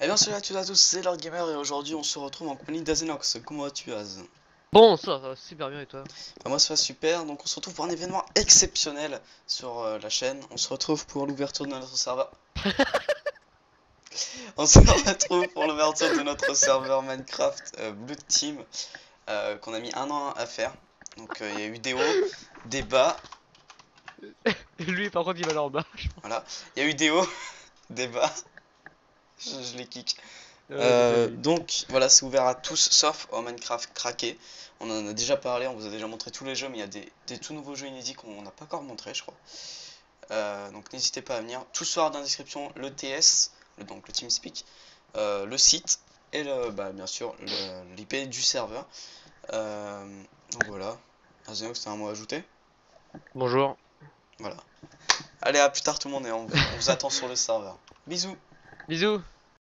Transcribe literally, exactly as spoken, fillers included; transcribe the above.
Eh bien salut à toutes et à tous, c'est Lord Gamer et aujourd'hui on se retrouve en compagnie d'Azenox. Comment vas-tu Az? Bon, ça va super bien et toi? Bah, moi ça va super, donc on se retrouve pour un événement exceptionnel sur euh, la chaîne. On se retrouve pour l'ouverture de notre serveur. On se retrouve pour l'ouverture de notre serveur Minecraft euh, Blue Team euh, qu'on a mis un an à faire. Donc euh, il y a eu des hauts, des bas, Lui, par contre, il va là en bas, je pense. voilà. Il y a eu des hauts, des bas, je, je les kick. Ouais, Euh, désolé. donc voilà, c'est ouvert à tous sauf au Minecraft craqué. On en a déjà parlé, on vous a déjà montré tous les jeux, mais il y a des, des tout nouveaux jeux inédits qu'on n'a pas encore montré, je crois. Euh, donc n'hésitez pas à venir. Tout sera dans la description, le T S, le, donc le TeamSpeak, euh, le site et le, bah, bien sûr l'I P du serveur. Euh, donc voilà. Azenox, t'as un mot à ajouter? Bonjour. Voilà. Allez, à plus tard tout le monde et on, on vous attend sur le serveur. Bisous! Bisous.